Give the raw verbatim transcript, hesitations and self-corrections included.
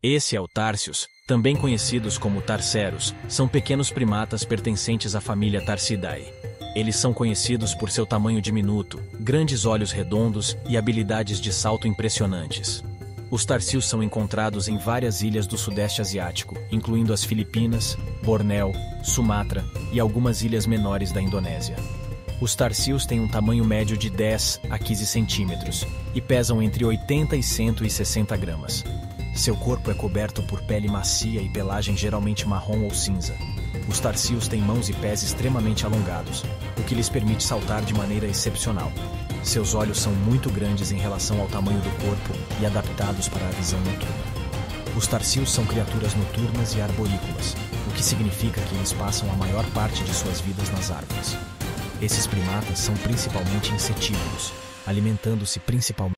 Esse é o Tarsius, também conhecidos como Tarceros, são pequenos primatas pertencentes à família Tarsidae. Eles são conhecidos por seu tamanho diminuto, grandes olhos redondos e habilidades de salto impressionantes. Os Tarsius são encontrados em várias ilhas do Sudeste Asiático, incluindo as Filipinas, Bornéu, Sumatra e algumas ilhas menores da Indonésia. Os Tarsius têm um tamanho médio de dez a quinze centímetros e pesam entre oitenta e cento e sessenta gramas. Seu corpo é coberto por pele macia e pelagem geralmente marrom ou cinza. Os Tarsius têm mãos e pés extremamente alongados, o que lhes permite saltar de maneira excepcional. Seus olhos são muito grandes em relação ao tamanho do corpo e adaptados para a visão noturna. Os Tarsius são criaturas noturnas e arborícolas, o que significa que eles passam a maior parte de suas vidas nas árvores. Esses primatas são principalmente insetívoros, alimentando-se principalmente